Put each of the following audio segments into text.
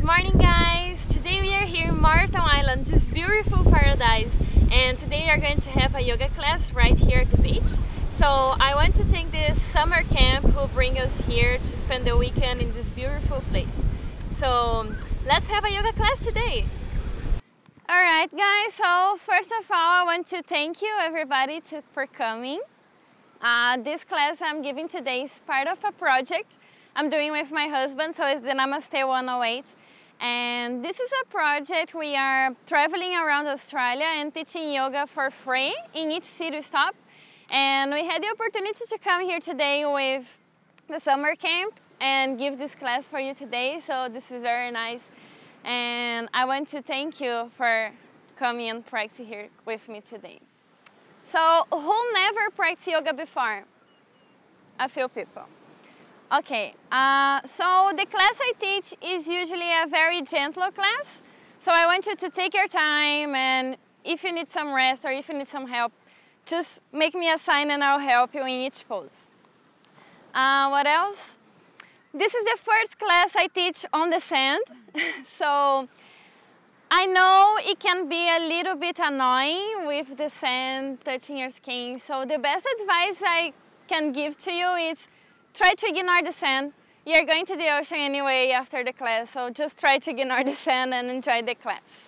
Good morning, guys! Today we are here in Martha Island, this beautiful paradise, and today we are going to have a yoga class right here at the beach. So I want to thank this summer camp who bring us here to spend the weekend in this beautiful place. So let's have a yoga class today! Alright guys, so first of all I want to thank you everybody for coming. This class I'm giving today is part of a project I'm doing with my husband, so it's the Namaste 108. And this is a project we are traveling around Australia and teaching yoga for free in each city stop. And we had the opportunity to come here today with the summer camp and give this class for you today, so this is very nice. And I want to thank you for coming and practice here with me today. So, who never practiced yoga before? A few people. Okay, so the class I teach is usually a very gentle class. So I want you to take your time, and if you need some rest or if you need some help, just make me a sign and I'll help you in each pose. What else? This is the first class I teach on the sand. So I know it can be a little bit annoying with the sand touching your skin. So the best advice I can give to you is try to ignore the sand. You're going to the ocean anyway after the class, so just try to ignore the sand and enjoy the class.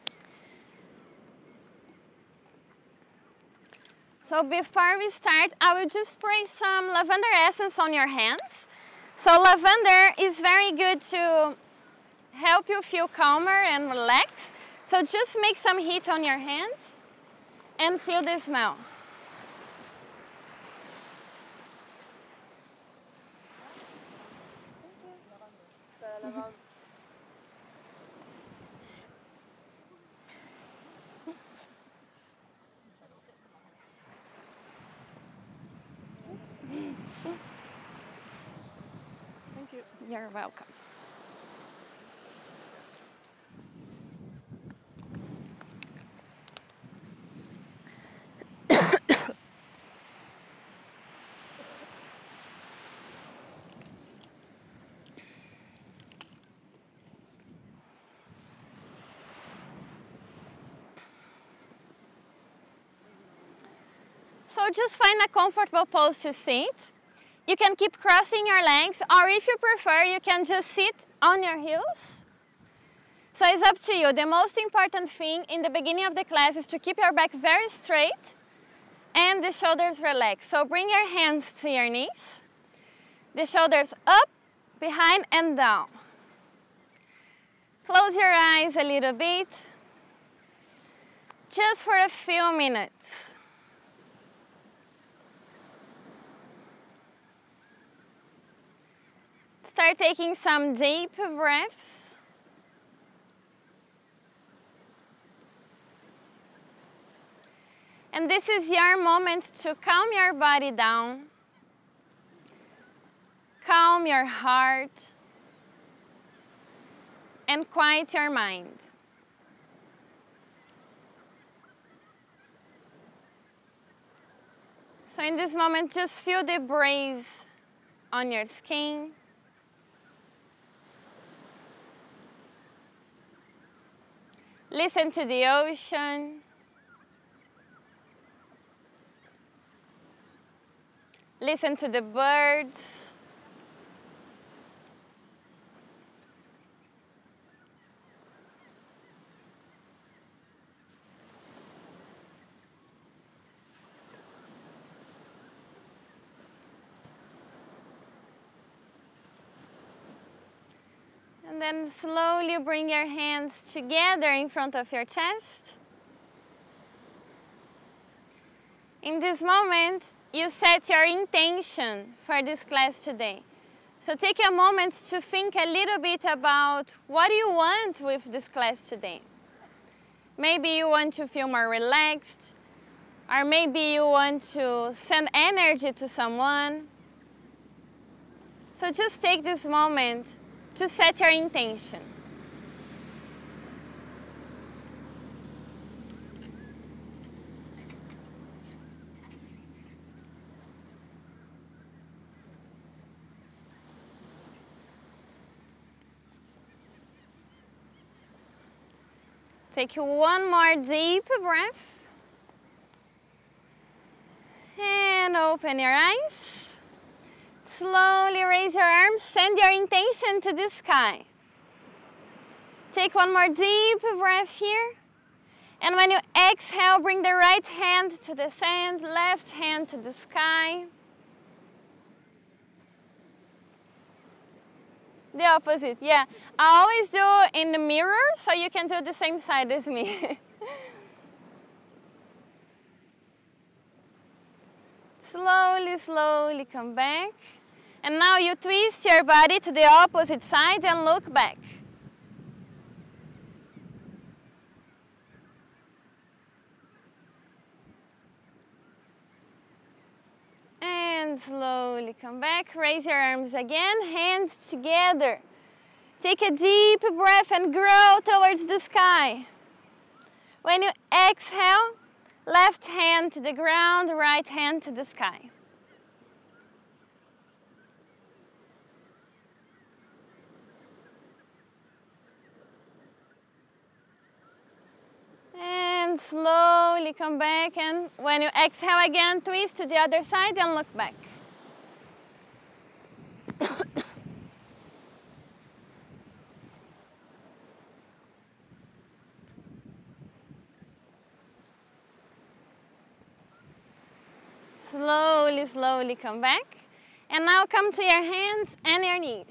So before we start, I will just spray some lavender essence on your hands. So lavender is very good to help you feel calmer and relax. So just make some heat on your hands and feel the smell. Thank you. You're welcome. So just find a comfortable pose to sit. You can keep crossing your legs, or if you prefer, you can just sit on your heels. So it's up to you. The most important thing in the beginning of the class is to keep your back very straight and the shoulders relaxed. So bring your hands to your knees, the shoulders up, behind and down. Close your eyes a little bit, just for a few minutes. Start taking some deep breaths. And this is your moment to calm your body down, calm your heart, and quiet your mind. So in this moment, just feel the breeze on your skin. Listen to the ocean. Listen to the birds. And then slowly bring your hands together in front of your chest. In this moment, you set your intention for this class today. So take a moment to think a little bit about what you want with this class today. Maybe you want to feel more relaxed, or maybe you want to send energy to someone. So just take this moment to set your intention. Take one more deep breath. And open your eyes. Slowly raise your arms. Send your intention to the sky. Take one more deep breath here. And when you exhale, bring the right hand to the sand, left hand to the sky. The opposite, yeah. I always do in the mirror, so you can do the same side as me. Slowly, slowly come back. And now you twist your body to the opposite side and look back. And slowly come back. Raise your arms again, hands together. Take a deep breath and grow towards the sky. When you exhale, left hand to the ground, right hand to the sky. And slowly come back, and when you exhale again, twist to the other side and look back. Slowly, slowly come back. And now come to your hands and your knees.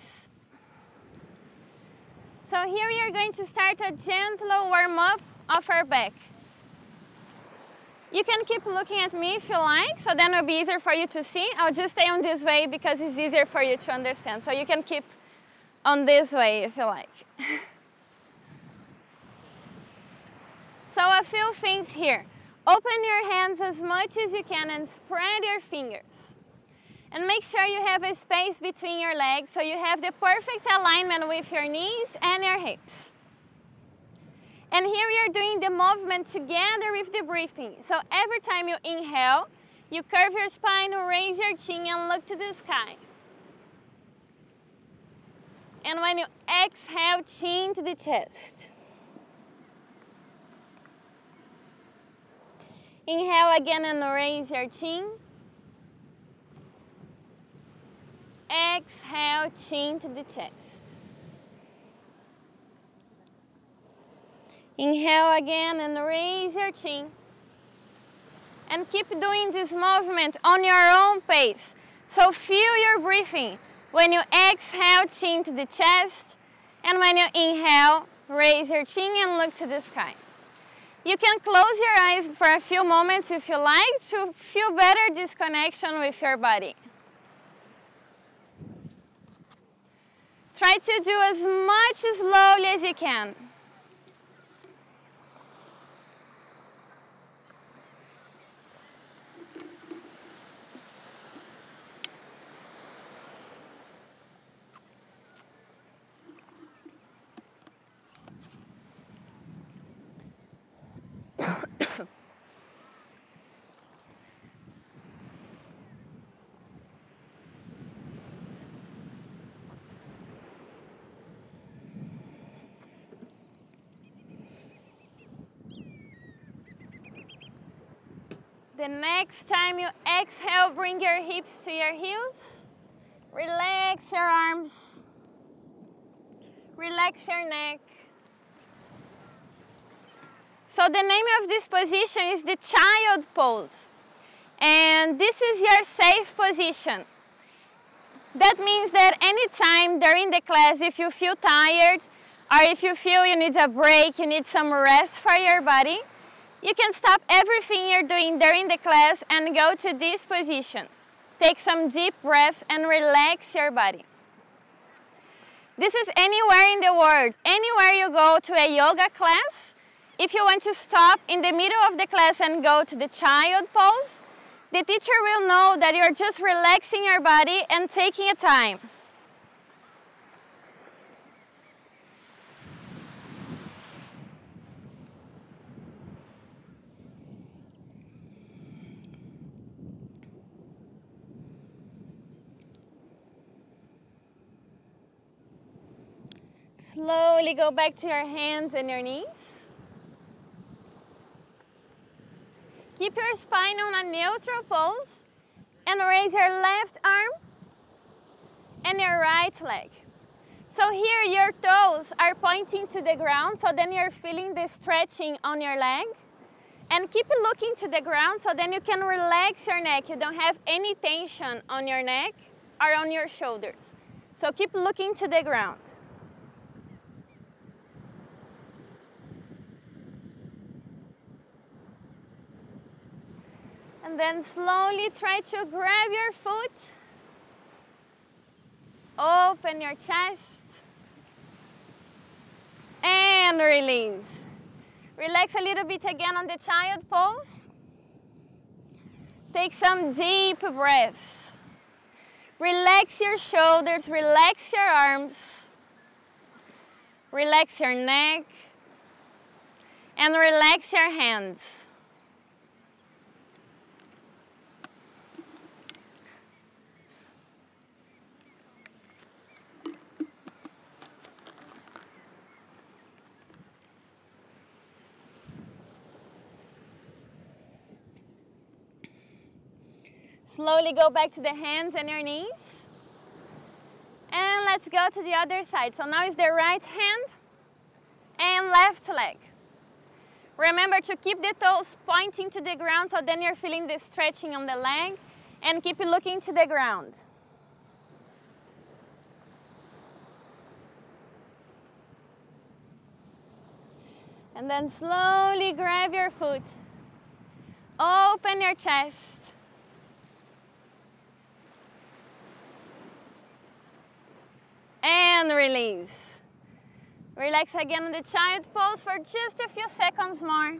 So here we are going to start a gentle warm-up of our back. You can keep looking at me if you like, so then it'll be easier for you to see. I'll just stay on this way because it's easier for you to understand. So you can keep on this way if you like. So a few things here. Open your hands as much as you can and spread your fingers. And make sure you have a space between your legs so you have the perfect alignment with your knees and your hips. And here we are doing the movement together with the breathing. So every time you inhale, you curve your spine, raise your chin and look to the sky. And when you exhale, chin to the chest. Inhale again and raise your chin. Exhale, chin to the chest. Inhale again and raise your chin. And keep doing this movement on your own pace. So feel your breathing. When you exhale, chin to the chest. And when you inhale, raise your chin and look to the sky. You can close your eyes for a few moments if you like to feel better this connection with your body. Try to do as much slowly as you can. The next time you exhale, bring your hips to your heels. Relax your arms. Relax your neck. So the name of this position is the child pose. And this is your safe position. That means that anytime during the class, if you feel tired, or if you feel you need a break, you need some rest for your body, you can stop everything you're doing during the class and go to this position. Take some deep breaths and relax your body. This is anywhere in the world. Anywhere you go to a yoga class, if you want to stop in the middle of the class and go to the child pose, the teacher will know that you're just relaxing your body and taking a time. Slowly go back to your hands and your knees. Keep your spine on a neutral pose and raise your left arm and your right leg. So here your toes are pointing to the ground, so then you're feeling the stretching on your leg. And keep looking to the ground so then you can relax your neck. You don't have any tension on your neck or on your shoulders. So keep looking to the ground. And then slowly try to grab your foot. Open your chest. And release. Relax a little bit again on the child pose. Take some deep breaths. Relax your shoulders, relax your arms. Relax your neck. And relax your hands. Slowly go back to the hands and your knees. And let's go to the other side. So now is the right hand and left leg. Remember to keep the toes pointing to the ground so then you're feeling the stretching on the leg, and keep looking to the ground. And then slowly grab your foot. Open your chest. And release. Relax again in the child pose for just a few seconds more.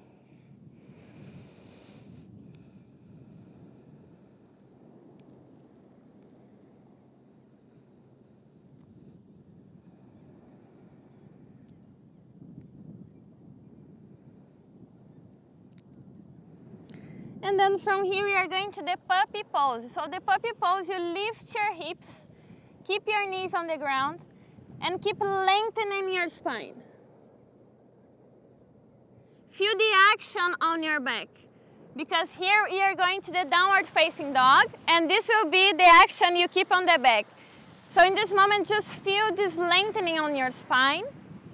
And then from here we are going to the puppy pose. So the puppy pose, you lift your hips, keep your knees on the ground, and keep lengthening your spine. Feel the action on your back, because here we are going to the downward facing dog, and this will be the action you keep on the back. So in this moment, just feel this lengthening on your spine.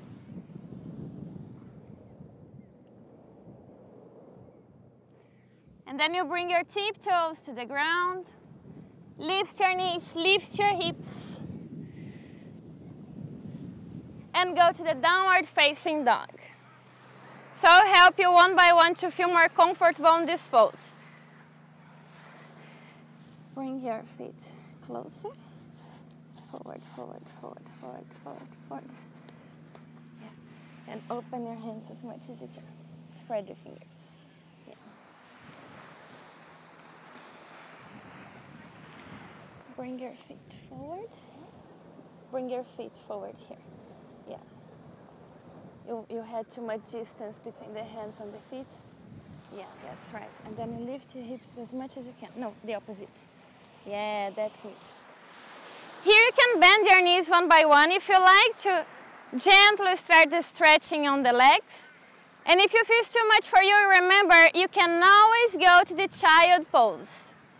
And then you bring your tiptoes to the ground. Lift your knees, lift your hips. And go to the downward facing dog. So I'll help you one by one to feel more comfortable in this pose. Bring your feet closer. Forward, forward, forward, forward, forward, forward. Yeah. And open your hands as much as you can. Spread your fingers. Yeah. Bring your feet forward. Bring your feet forward here. Yeah. You had too much distance between the hands and the feet. Yeah, that's right. And then you lift your hips as much as you can. No, the opposite. Yeah, that's it. Here you can bend your knees one by one if you like to gently start the stretching on the legs. And if you feel too much for you, remember, you can always go to the child pose.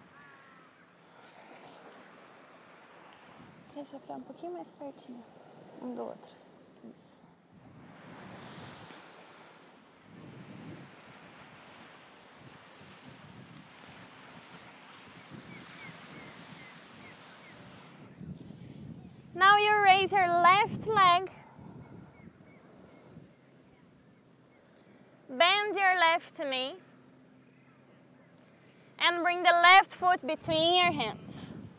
Esse é um pouquinho mais pertinho um do outro. Isso. Now you raise your left leg, bend your left knee, and bring the left foot between your hands.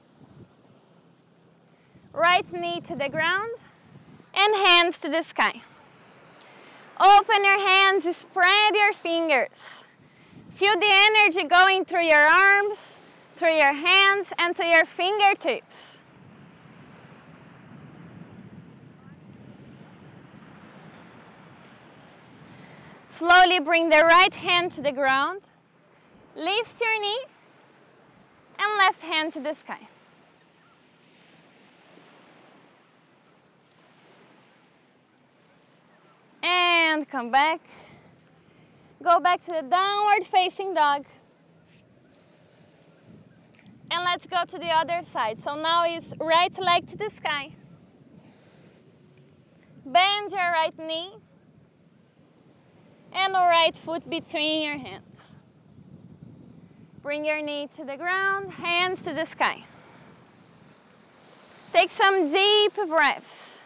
Right knee to the ground and hands to the sky. Open your hands, spread your fingers. Feel the energy going through your arms, through your hands, and to your fingertips. Slowly bring the right hand to the ground, lift your knee, and left hand to the sky. And come back. Go back to the downward facing dog. And let's go to the other side. So now is right leg to the sky. Bend your right knee and the right foot between your hands. Bring your knee to the ground, hands to the sky. Take some deep breaths.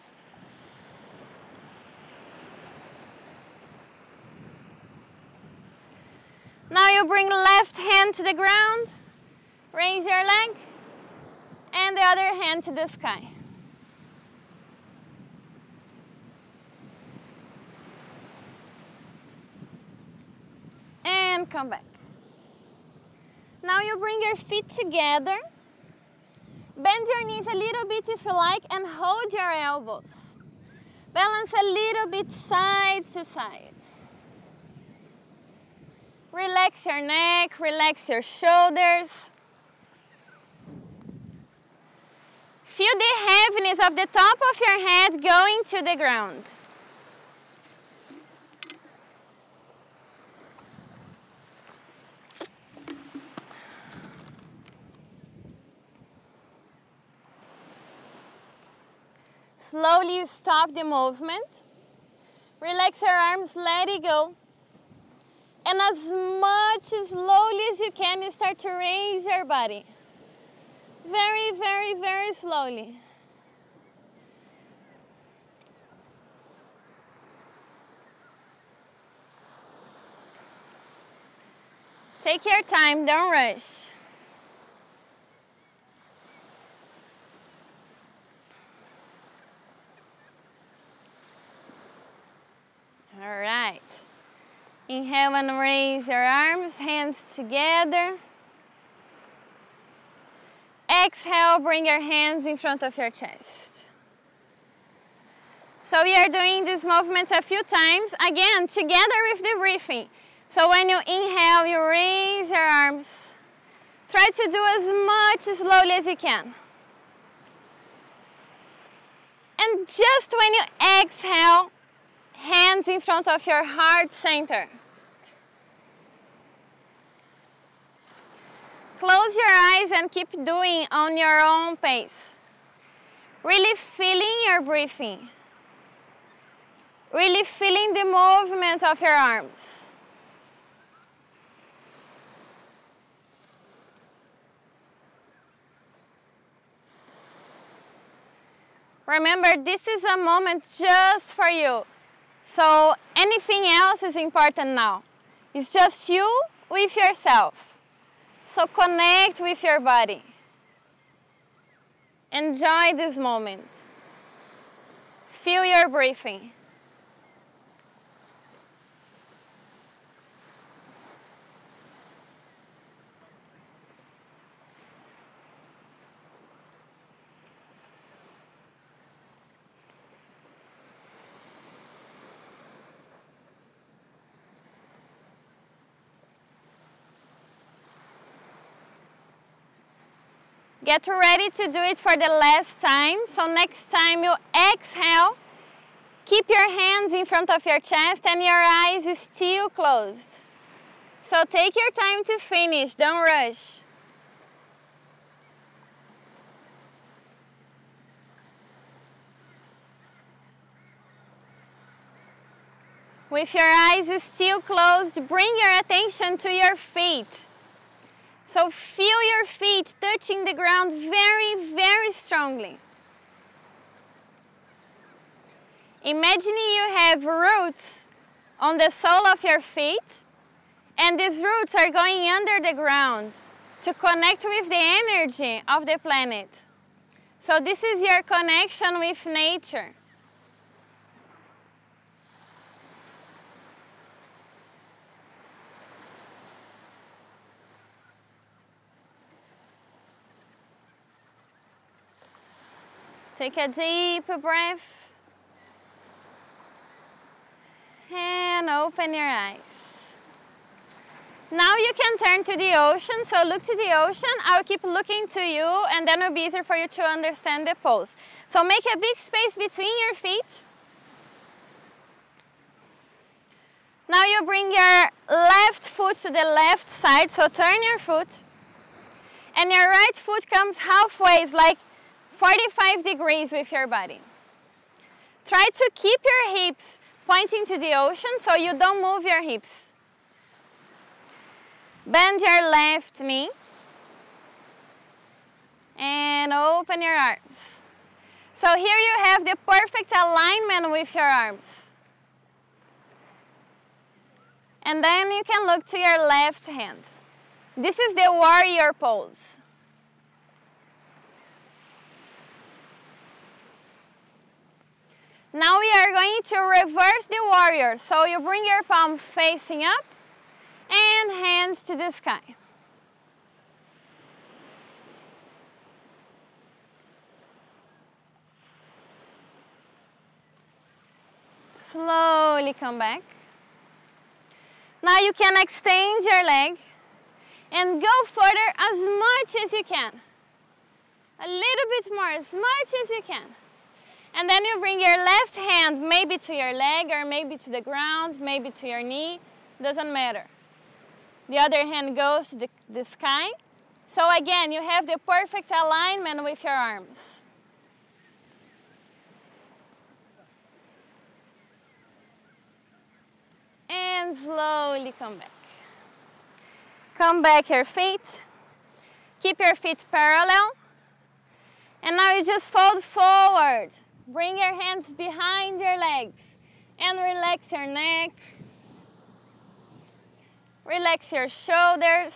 Now you bring left hand to the ground, raise your leg, and the other hand to the sky. And come back. Now you bring your feet together. Bend your knees a little bit if you like and hold your elbows. Balance a little bit side to side. Relax your neck, relax your shoulders. Feel the heaviness of the top of your head going to the ground. Slowly you stop the movement. Relax your arms, let it go. And as much slowly as you can, you start to raise your body. Very, very, very slowly. Take your time, don't rush. All right. Inhale and raise your arms, hands together. Exhale, bring your hands in front of your chest. So we are doing this movement a few times, again, together with the breathing. So when you inhale, you raise your arms. Try to do as much slowly as you can. And just when you exhale, hands in front of your heart center. Close your eyes and keep doing on your own pace. Really feeling your breathing. Really feeling the movement of your arms. Remember, this is a moment just for you. So anything else is important now. It's just you with yourself. So connect with your body. Enjoy this moment. Feel your breathing. Get ready to do it for the last time. So next time you exhale, keep your hands in front of your chest and your eyes still closed. So take your time to finish, don't rush. With your eyes still closed, bring your attention to your feet. So feel your feet touching the ground very, very strongly. Imagine you have roots on the sole of your feet, and these roots are going under the ground to connect with the energy of the planet. So this is your connection with nature. Take a deep breath and open your eyes. Now you can turn to the ocean, so look to the ocean. I'll keep looking to you and then it'll be easier for you to understand the pose. So make a big space between your feet. Now you you bring your left foot to the left side, so turn your foot. And your right foot comes halfway, it's like 45 degrees with your body. Try to keep your hips pointing to the ocean so you don't move your hips. Bend your left knee and open your arms. So here you have the perfect alignment with your arms. And then you can look to your left hand. This is the warrior pose. Now we are going to reverse the warrior. So you bring your palm facing up and hands to the sky. Slowly come back. Now you can extend your leg and go further as much as you can. A little bit more, as much as you can. And then you bring your left hand maybe to your leg or maybe to the ground, maybe to your knee, doesn't matter. The other hand goes to the sky. So again, you have the perfect alignment with your arms. And slowly come back. Come back your feet. Keep your feet parallel. And now you just fold forward. Bring your hands behind your legs and relax your neck. Relax your shoulders.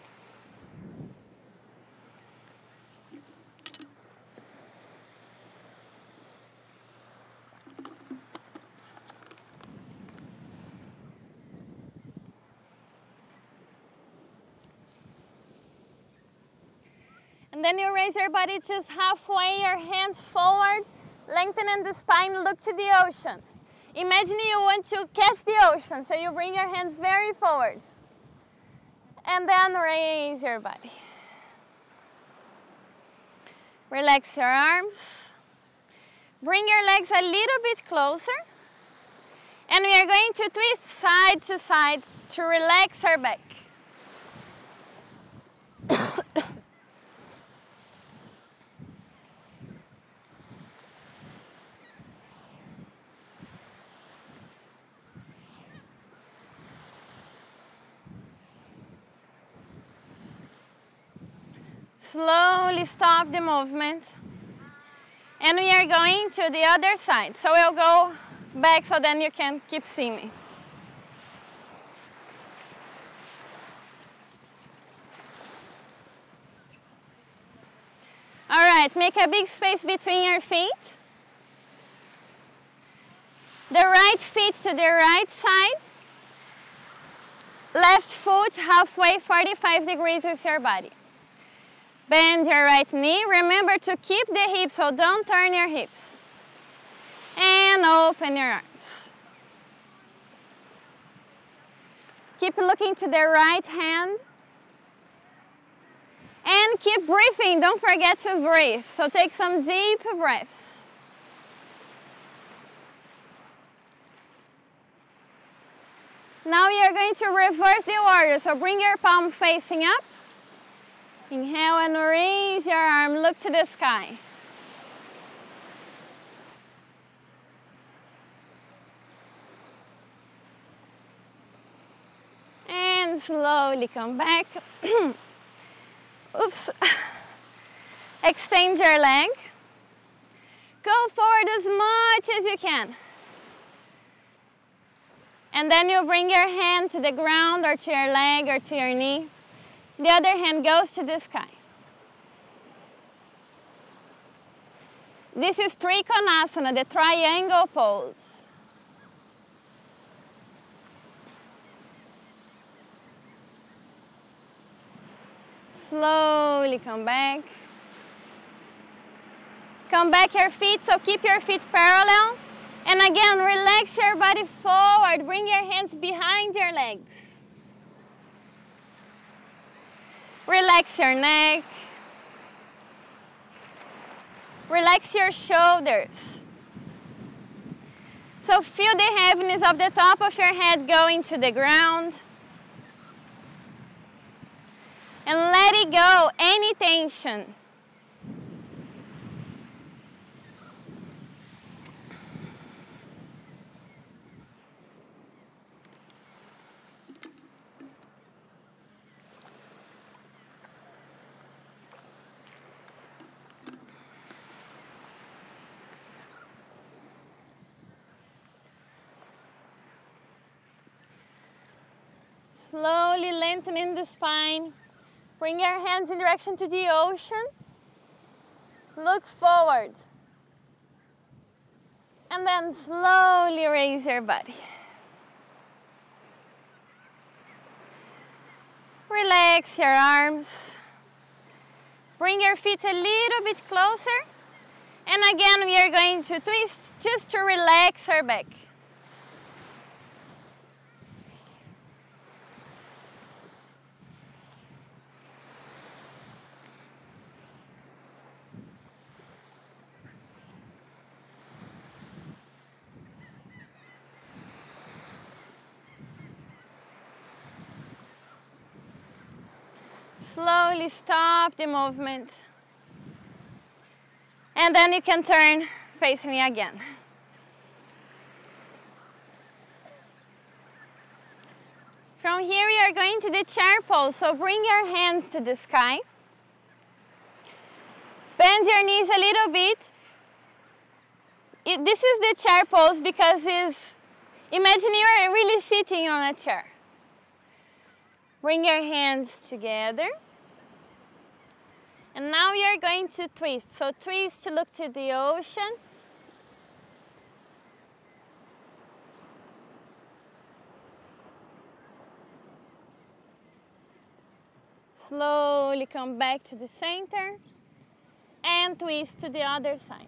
And then you raise your body just halfway, your hands forward, lengthening the spine, look to the ocean. Imagine you want to catch the ocean, so you bring your hands very forward. And then raise your body. Relax your arms. Bring your legs a little bit closer. And we are going to twist side to side to relax our back. Slowly stop the movement. And we are going to the other side. So we'll go back so then you can keep seeing me. All right, make a big space between your feet. The right feet to the right side. Left foot halfway, 45 degrees with your body. Bend your right knee. Remember to keep the hips, so don't turn your hips. And open your arms. Keep looking to the right hand. And keep breathing. Don't forget to breathe. So take some deep breaths. Now you are going to reverse the warrior. So bring your palm facing up. Inhale and raise your arm, look to the sky. And slowly come back. Oops. Extend your leg. Go forward as much as you can. And then you bring your hand to the ground or to your leg or to your knee. The other hand goes to the sky. This is Trikonasana, the triangle pose. Slowly come back. Come back your feet, so keep your feet parallel. And again, relax your body forward. Bring your hands behind your legs. Relax your neck. Relax your shoulders. So feel the heaviness of the top of your head going to the ground. And let it go, any tension. Slowly lengthening the spine. Bring your hands in direction to the ocean. Look forward. And then slowly raise your body. Relax your arms. Bring your feet a little bit closer. And again, we are going to twist just to relax our back. Slowly stop the movement. And then you can turn facing me again. From here we are going to the chair pose, so bring your hands to the sky. Bend your knees a little bit. This is the chair pose because imagine you are really sitting on a chair. Bring your hands together. And now we are going to twist. So twist to look to the ocean. Slowly come back to the center and twist to the other side.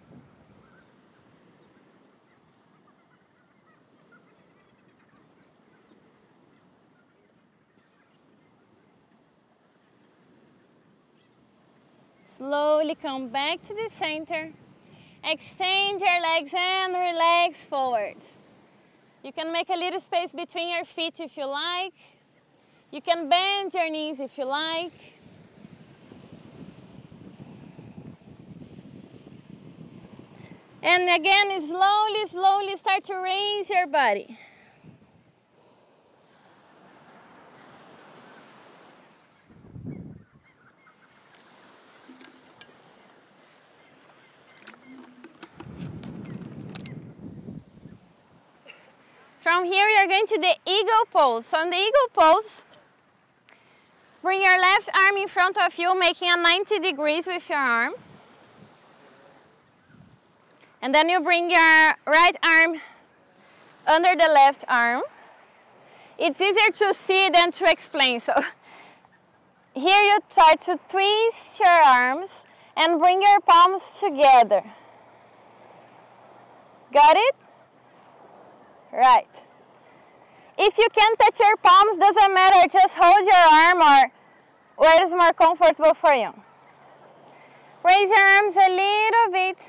Slowly come back to the center. Extend your legs and relax forward. You can make a little space between your feet if you like. You can bend your knees if you like. And again, slowly start to raise your body. From here, we are going to the eagle pose. So in the eagle pose, bring your left arm in front of you, making a 90 degrees with your arm. And then you bring your right arm under the left arm. It's easier to see than to explain. So here you try to twist your arms and bring your palms together. Got it? Right. If you can't touch your palms, doesn't matter, just hold your arm or where is more comfortable for you. Raise your arms a little bit.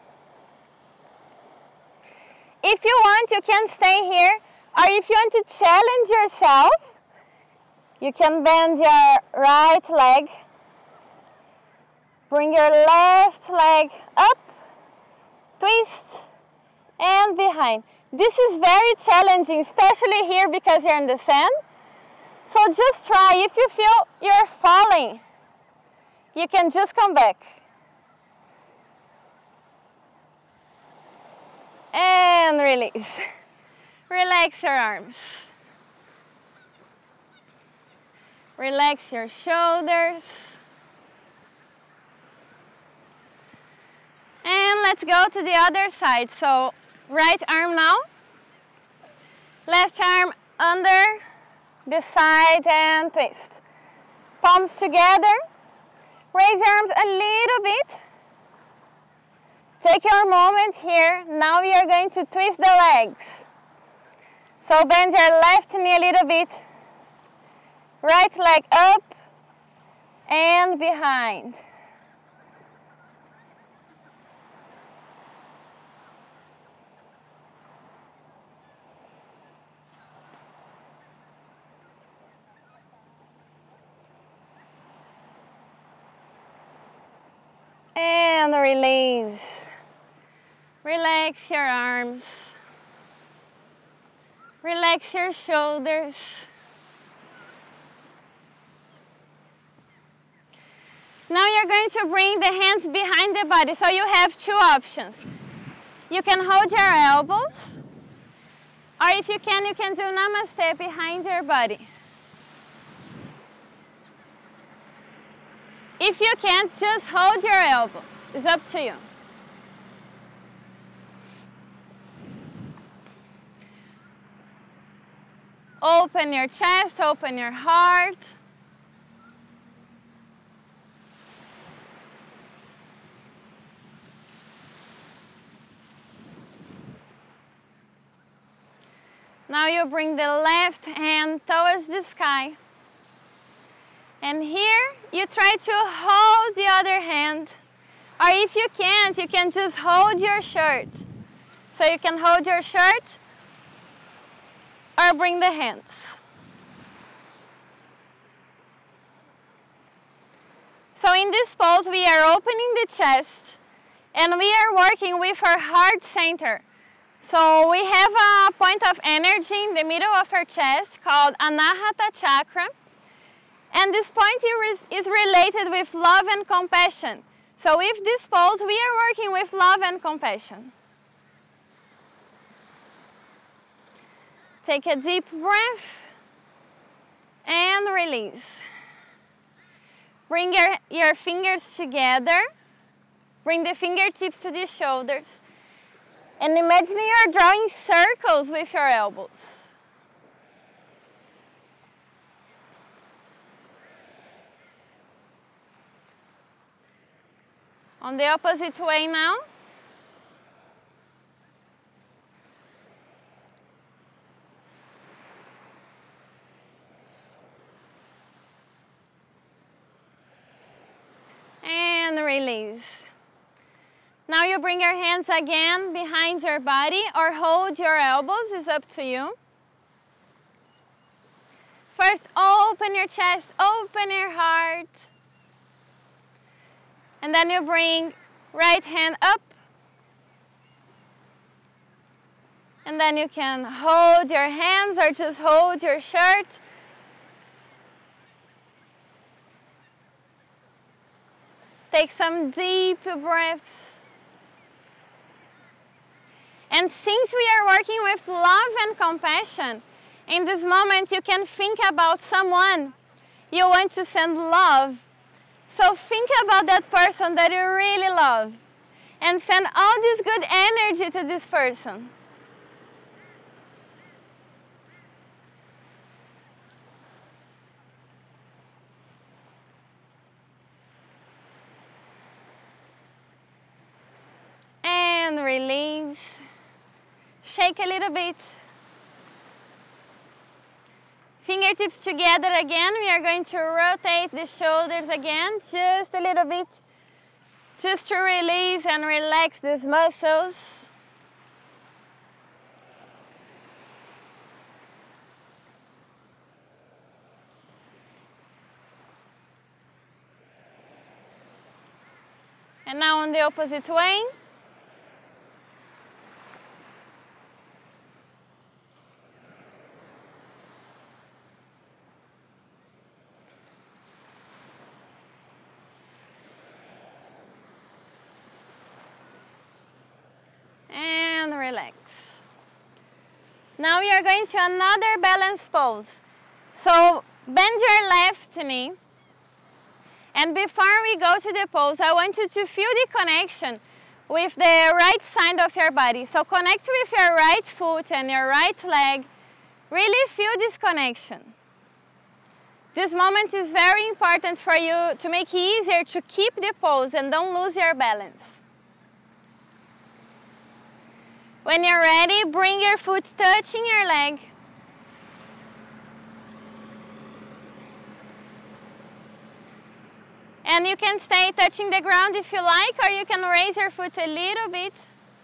If you want, you can stay here, or if you want to challenge yourself, you can bend your right leg. Bring your left leg up, twist, and behind. This is very challenging, especially here because you're in the sand. So just try. If you feel you're falling, you can just come back. And release. Relax your arms. Relax your shoulders. And let's go to the other side. So right arm now. Left arm under the side and twist. Palms together. Raise your arms a little bit. Take your moment here. Now we are going to twist the legs. So bend your left knee a little bit. Right leg up and behind. And release. Relax your arms. Relax your shoulders. Now you're going to bring the hands behind the body. So you have two options. You can hold your elbows, or if you can do Namaste behind your body. If you can't, just hold your elbows. It's up to you. Open your chest, open your heart. Now you bring the left hand towards the sky. And here you try to hold the other hand. Or if you can't, you can just hold your shirt. So you can hold your shirt or bring the hands. So in this pose, we are opening the chest and we are working with our heart center. So we have a point of energy in the middle of our chest called Anahata Chakra. And this point is related with love and compassion. So with this pose, we are working with love and compassion. Take a deep breath and release. Bring your fingers together. Bring the fingertips to the shoulders. And imagine you're drawing circles with your elbows. On the opposite way now. And release. Now you bring your hands again behind your body or hold your elbows, it's up to you. First, open your chest, open your heart. And then you bring right hand up. And then you can hold your hands or just hold your shirt. Take some deep breaths. And since we are working with love and compassion, in this moment you can think about someone you want to send love. So think about that person that you really love and send all this good energy to this person. And release. Shake a little bit. Fingertips together again. We are going to rotate the shoulders again, just a little bit, just to release and relax these muscles. And now on the opposite way. Relax. Now we are going to another balance pose. So bend your left knee. And before we go to the pose, I want you to feel the connection with the right side of your body. So connect with your right foot and your right leg. Really feel this connection. This moment is very important for you to make it easier to keep the pose and don't lose your balance. When you're ready, bring your foot touching your leg. And you can stay touching the ground if you like, or you can raise your foot a little bit.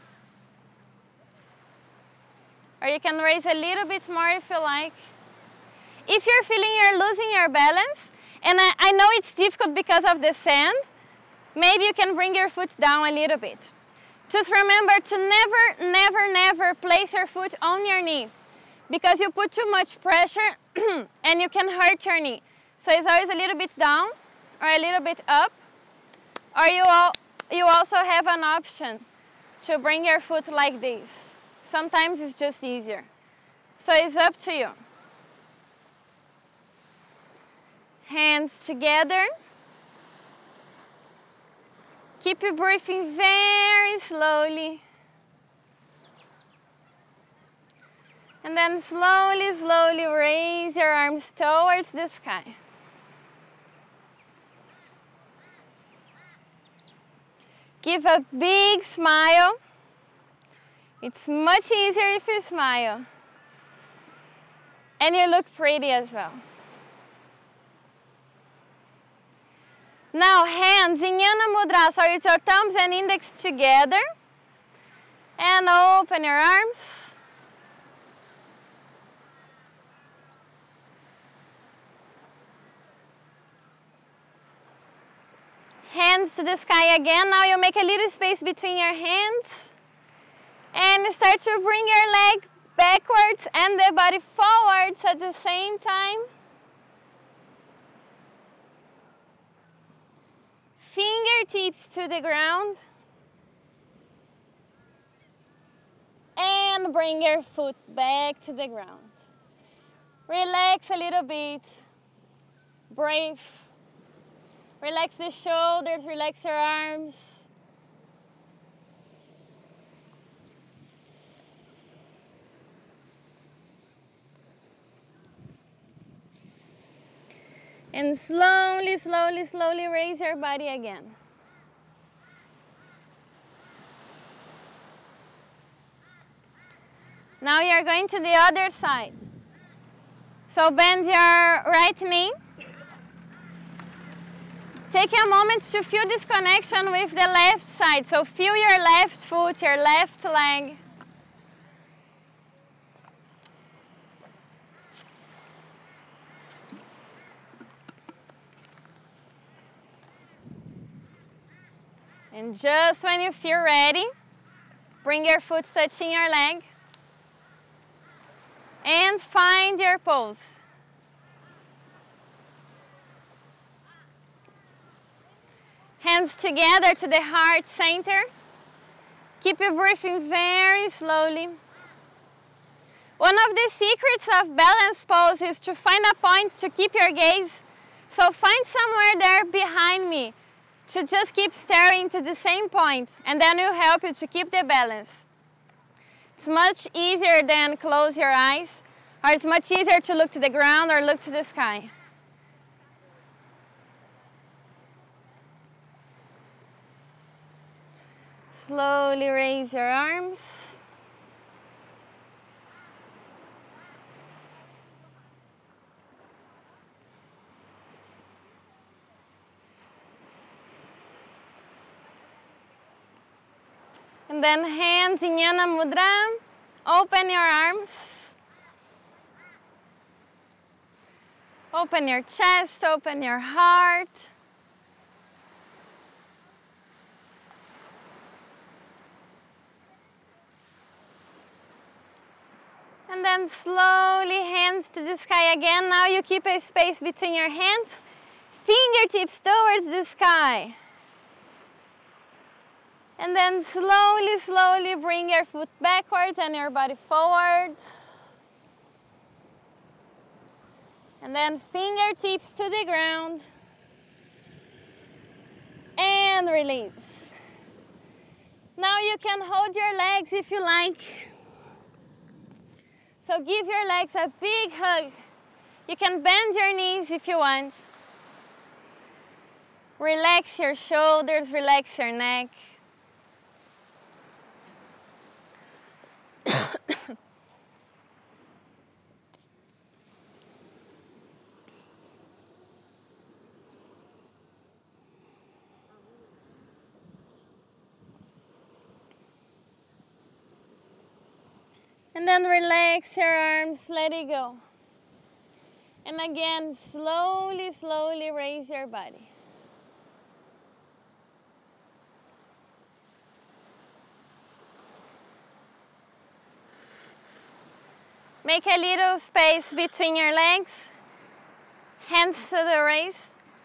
Or you can raise a little bit more if you like. If you're feeling you're losing your balance, and I know it's difficult because of the sand, Maybe you can bring your foot down a little bit. Just remember to never, never, never place your foot on your knee, because you put too much pressure and you can hurt your knee. So it's always a little bit down or a little bit up. Or you also have an option to bring your foot like this. Sometimes it's just easier. So it's up to you. Hands together. Keep your breathing very slowly. And then slowly, slowly raise your arms towards the sky. Give a big smile. It's much easier if you smile. And you look pretty as well. Now hands in Jnana Mudra, so it's your thumbs and index together. And open your arms. Hands to the sky again. Now you make a little space between your hands. And start to bring your leg backwards and the body forwards at the same time. Fingertips to the ground. And bring your foot back to the ground. Relax a little bit. Breathe. Relax the shoulders, relax your arms. And slowly, slowly, slowly raise your body again. Now you're going to the other side. So bend your right knee. Take a moment to feel this connection with the left side. So feel your left foot, your left leg. And just when you feel ready, bring your foot touching your leg. And find your pose. Hands together to the heart center. Keep your breathing very slowly. One of the secrets of balance pose is to find a point to keep your gaze. So find somewhere there behind me to just keep staring to the same point, and then it will help you to keep the balance. It's much easier than close your eyes, or it's much easier to look to the ground or look to the sky. Slowly raise your arms. And then hands in Jnana Mudra. Open your arms. Open your chest, open your heart. And then slowly hands to the sky again. Now you keep a space between your hands. Fingertips towards the sky. And then slowly, slowly bring your foot backwards and your body forwards. And then fingertips to the ground. And release. Now you can hold your legs if you like. So give your legs a big hug. You can bend your knees if you want. Relax your shoulders, relax your neck. And then relax your arms, let it go. And again, slowly, slowly raise your body. Make a little space between your legs, hands to the waist.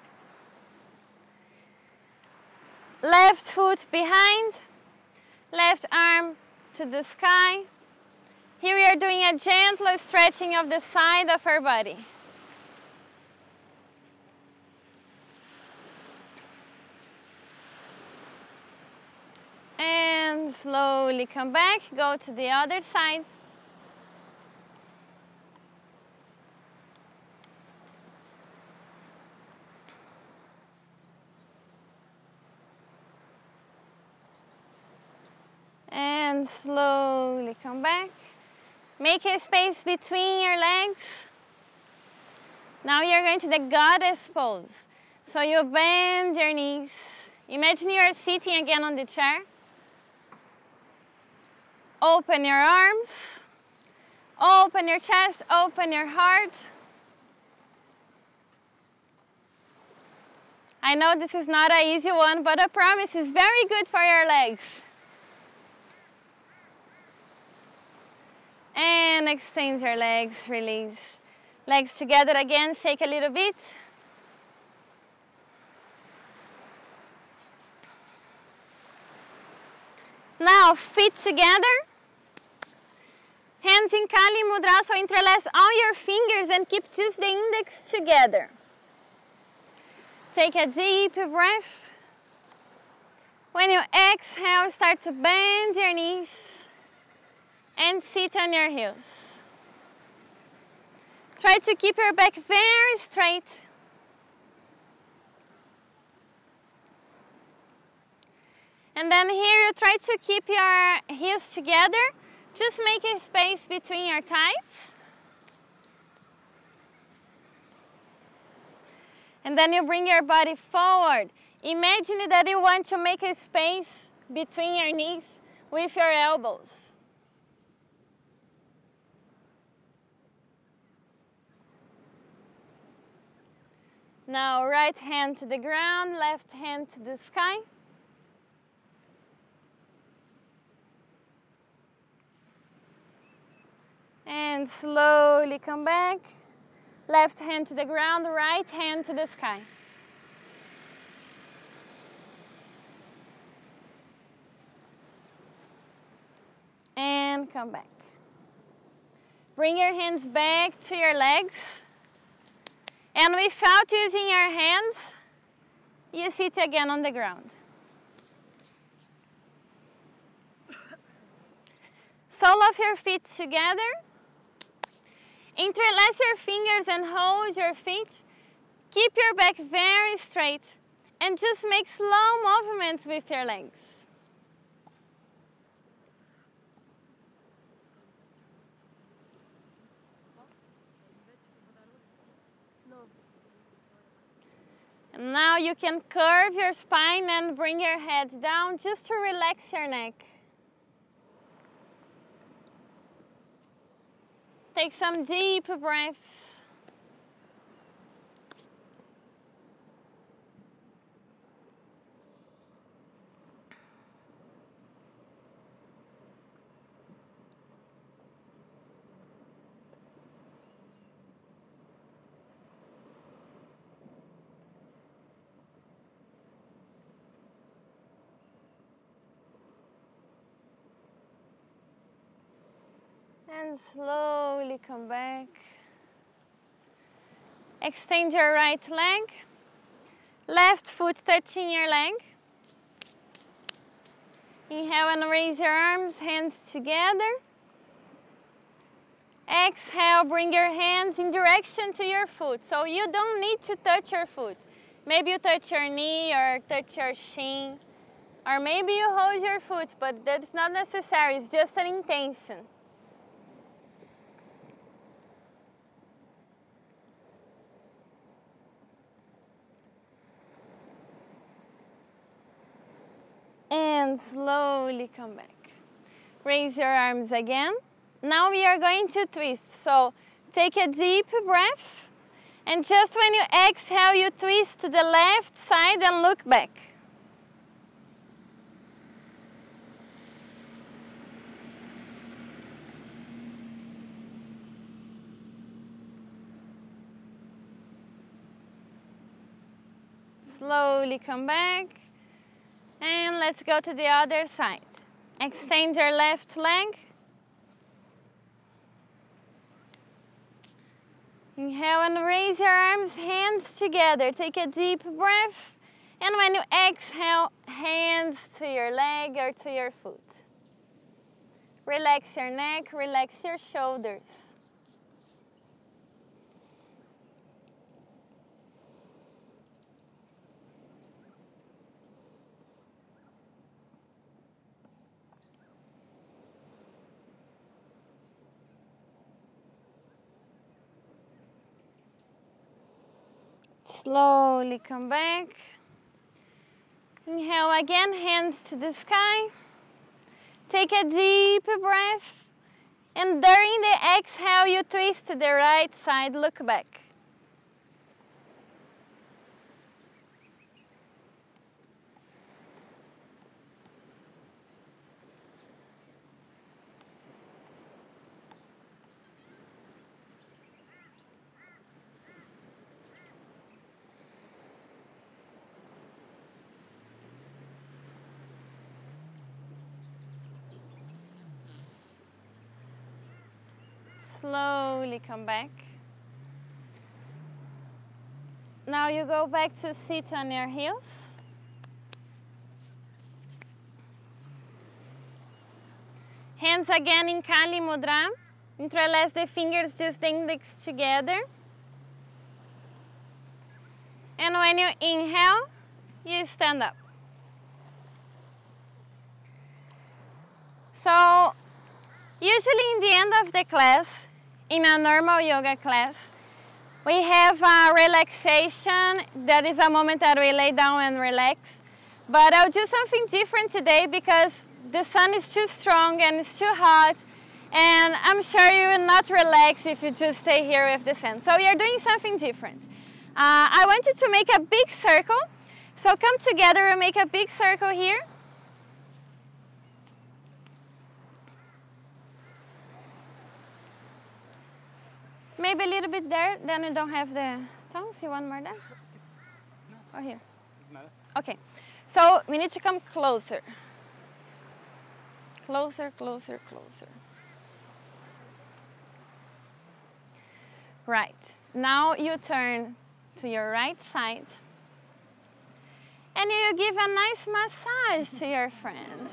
Left foot behind, left arm to the sky. Here we are doing a gentle stretching of the side of our body. And slowly come back, go to the other side. And slowly come back. Make a space between your legs. Now you're going to the goddess pose. So you bend your knees. Imagine you are sitting again on the chair. Open your arms. Open your chest. Open your heart. I know this is not an easy one, but I promise it's very good for your legs. And extend your legs, release. Legs together again, shake a little bit. Now, feet together. Hands in Kali Mudra, so interlace all your fingers and keep just the index together. Take a deep breath. When you exhale, start to bend your knees and sit on your heels. Try to keep your back very straight. And then here you try to keep your heels together. Just make a space between your thighs. And then you bring your body forward. Imagine that you want to make a space between your knees with your elbows. Now right hand to the ground, left hand to the sky. And slowly come back. Left hand to the ground, right hand to the sky. And come back. Bring your hands back to your legs. And without using your hands, you sit again on the ground. Sole of your feet together. Interlace your fingers and hold your feet. Keep your back very straight and just make slow movements with your legs. And now you can curve your spine and bring your head down just to relax your neck. Take some deep breaths. And slowly come back. Extend your right leg. Left foot touching your leg. Inhale and raise your arms, hands together. Exhale, bring your hands in direction to your foot. So you don't need to touch your foot. Maybe you touch your knee or touch your shin. Or maybe you hold your foot, but that's not necessary. It's just an intention. And slowly come back. Raise your arms again. Now we are going to twist. So take a deep breath. And just when you exhale, you twist to the left side and look back. Slowly come back. And let's go to the other side. Extend your left leg. Inhale and raise your arms, hands together. Take a deep breath. And when you exhale, hands to your leg or to your foot. Relax your neck, relax your shoulders. Slowly come back. Inhale again, hands to the sky. Take a deep breath. And during the exhale, you twist to the right side, look back. Slowly come back. Now you go back to sit on your heels. Hands again in Kali Mudra. Interlace the fingers, just the index together. And when you inhale, you stand up. So, usually in the end of the class, in a normal yoga class, we have a relaxation. That is a moment that we lay down and relax. But I'll do something different today because the sun is too strong and it's too hot. And I'm sure you will not relax if you just stay here with the sun. So we are doing something different. I want you to make a big circle. So come together and make a big circle here. Maybe a little bit there, then we don't have the tongues. You want more there? Or here? Okay. So we need to come closer. Closer, closer, closer. Right. Now you turn to your right side. And you give a nice massage to your friend.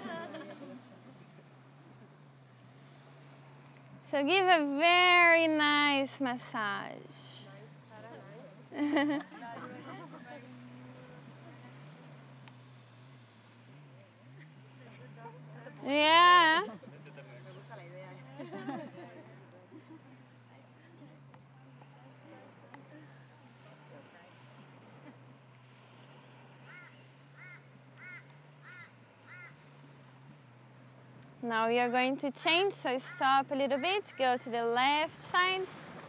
So give a very nice massage. Yeah. Now we are going to change, so stop a little bit, go to the left side.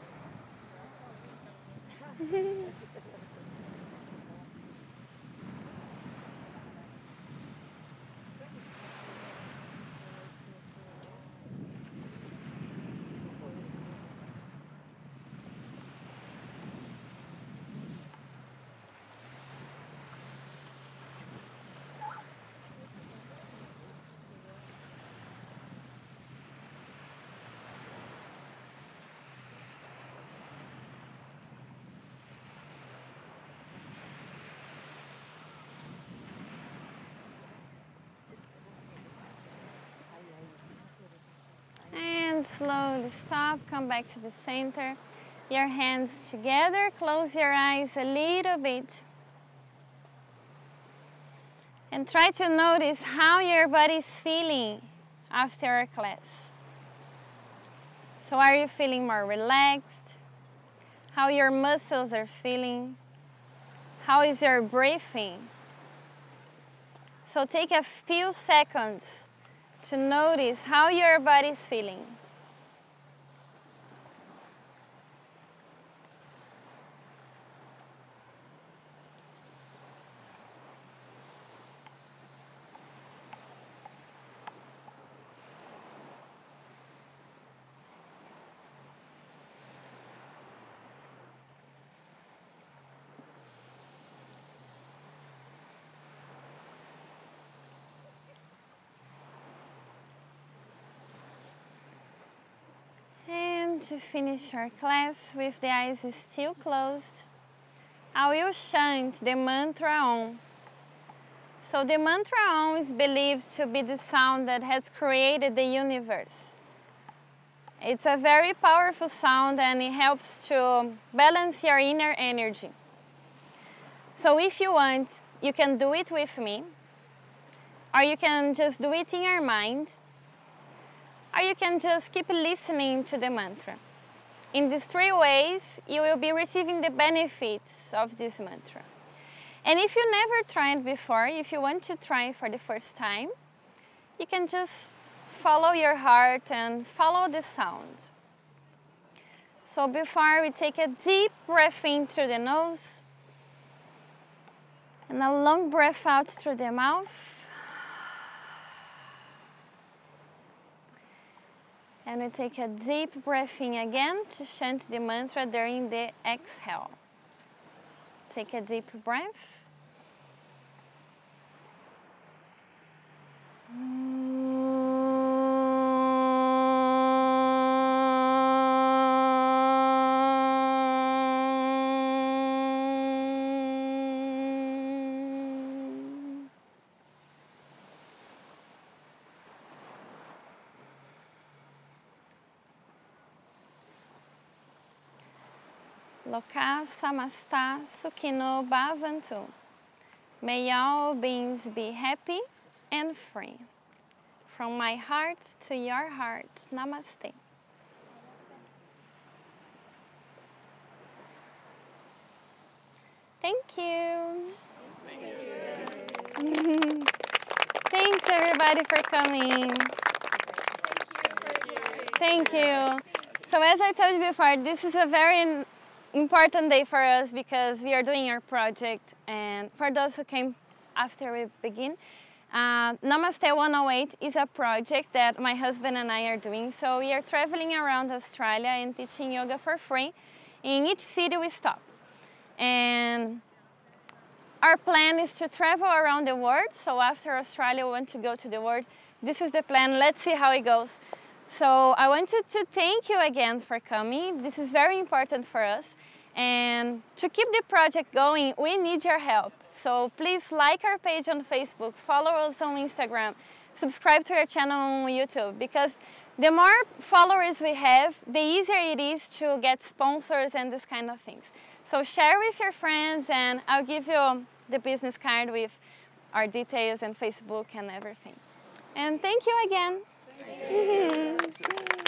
And slowly stop, come back to the center. Your hands together, close your eyes a little bit. And try to notice how your body is feeling after our class. So are you feeling more relaxed? How your muscles are feeling? How is your breathing? So take a few seconds to notice how your body is feeling. again to finish our class with the eyes still closed. I will chant the mantra Om. So the mantra Om is believed to be the sound that has created the universe. It's a very powerful sound and it helps to balance your inner energy. So if you want, you can do it with me, or you can just do it in your mind, or you can just keep listening to the mantra. In these three ways, you will be receiving the benefits of this mantra. And if you never tried before, if you want to try for the first time, you can just follow your heart and follow the sound. So before we take a deep breath in through the nose and a long breath out through the mouth. And we take a deep breath in again to chant the mantra during the exhale. Take a deep breath. Loka Samasta Sukhino Bhavantu. May all beings be happy and free. From my heart to your heart, Namaste. Thank you. Thank you. Thanks everybody for coming. Thank you. So as I told you before, this is a very important day for us because we are doing our project, and for those who came after we begin, Namaste 108 is a project that my husband and I are doing. So we are traveling around Australia and teaching yoga for free. In each city we stop. And our plan is to travel around the world. So after Australia we want to go to the world. This is the plan. Let's see how it goes. So I wanted to thank you again for coming. This is very important for us. And to keep the project going, we need your help. So please like our page on Facebook, follow us on Instagram, subscribe to our channel on YouTube, because the more followers we have, the easier it is to get sponsors and this kind of things. So share with your friends, and I'll give you the business card with our details and Facebook and everything. And thank you again. Thank you.